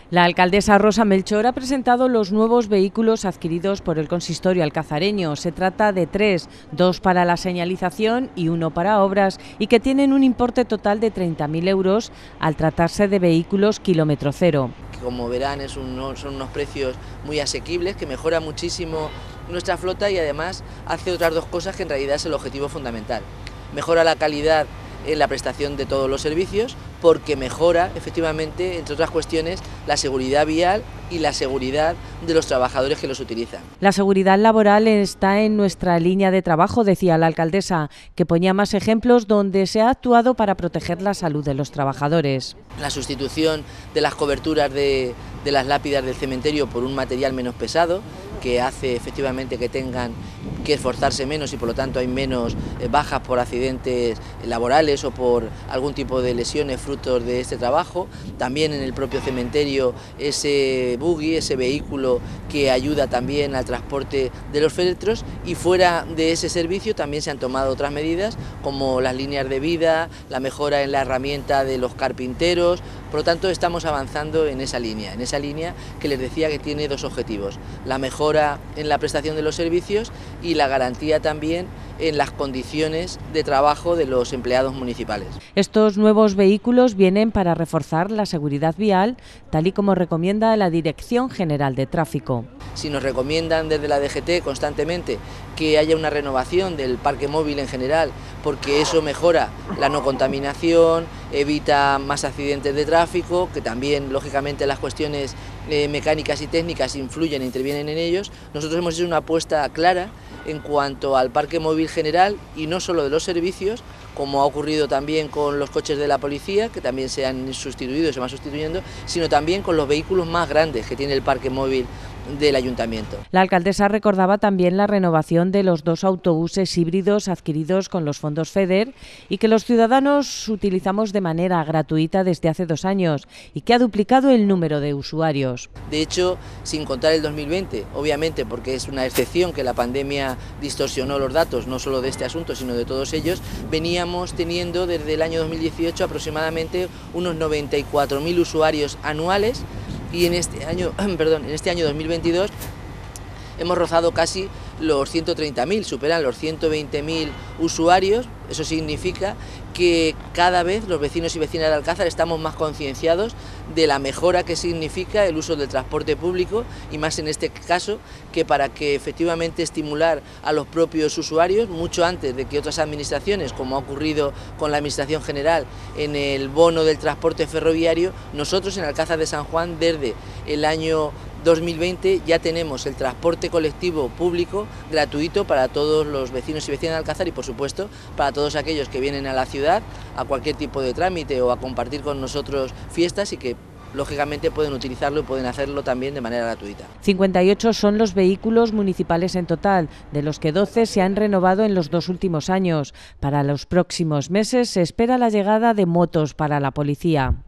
La alcaldesa Rosa Melchor ha presentado los nuevos vehículos adquiridos por el consistorio alcazareño. Se trata de 3, 2 para la señalización y 1 para obras, y que tienen un importe total de 30.000 euros al tratarse de vehículos kilómetro cero. Como verán, son unos precios muy asequibles, que mejora muchísimo nuestra flota y además hace otras dos cosas que en realidad es el objetivo fundamental. Mejora la calidad en la prestación de todos los servicios, porque mejora efectivamente, entre otras cuestiones, la seguridad vial y la seguridad de los trabajadores que los utilizan. La seguridad laboral está en nuestra línea de trabajo, decía la alcaldesa, que ponía más ejemplos donde se ha actuado para proteger la salud de los trabajadores. La sustitución de las coberturas de las lápidas del cementerio por un material menos pesado, que hace efectivamente que tengan que esforzarse menos y por lo tanto hay menos bajas por accidentes laborales o por algún tipo de lesiones frutos de este trabajo. También en el propio cementerio ese buggy, ese vehículo que ayuda también al transporte de los féretros, y fuera de ese servicio también se han tomado otras medidas como las líneas de vida, la mejora en la herramienta de los carpinteros. Por lo tanto estamos avanzando en esa línea que les decía que tiene dos objetivos: la mejora en la prestación de los servicios y la garantía también en las condiciones de trabajo de los empleados municipales. Estos nuevos vehículos vienen para reforzar la seguridad vial, tal y como recomienda la Dirección General de Tráfico. Si nos recomiendan desde la DGT constantemente que haya una renovación del parque móvil en general, porque eso mejora la no contaminación, evita más accidentes de tráfico, que también lógicamente las cuestiones mecánicas y técnicas influyen e intervienen en ellos, nosotros hemos hecho una apuesta clara en cuanto al parque móvil general, y no solo de los servicios, como ha ocurrido también con los coches de la policía, que también se han sustituido, se van sustituyendo, sino también con los vehículos más grandes que tiene el parque móvil del ayuntamiento. La alcaldesa recordaba también la renovación de los 2 autobuses híbridos adquiridos con los fondos FEDER y que los ciudadanos utilizamos de manera gratuita desde hace 2 años y que ha duplicado el número de usuarios. De hecho, sin contar el 2020, obviamente, porque es una excepción que la pandemia distorsionó los datos, no solo de este asunto, sino de todos ellos, veníamos teniendo desde el año 2018 aproximadamente unos 94.000 usuarios anuales, y en este año 2022 hemos rozado casi los 130.000, superan los 120.000 usuarios. Eso significa que cada vez los vecinos y vecinas de Alcázar estamos más concienciados de la mejora que significa el uso del transporte público, y más en este caso, que para que efectivamente estimular a los propios usuarios, mucho antes de que otras administraciones, como ha ocurrido con la Administración General en el bono del transporte ferroviario, nosotros en Alcázar de San Juan desde el año 2020 ya tenemos el transporte colectivo público gratuito para todos los vecinos y vecinas de Alcázar, y por supuesto para todos aquellos que vienen a la ciudad a cualquier tipo de trámite o a compartir con nosotros fiestas, y que lógicamente pueden utilizarlo y pueden hacerlo también de manera gratuita. 58 son los vehículos municipales en total, de los que 12 se han renovado en los 2 últimos años. Para los próximos meses se espera la llegada de motos para la policía.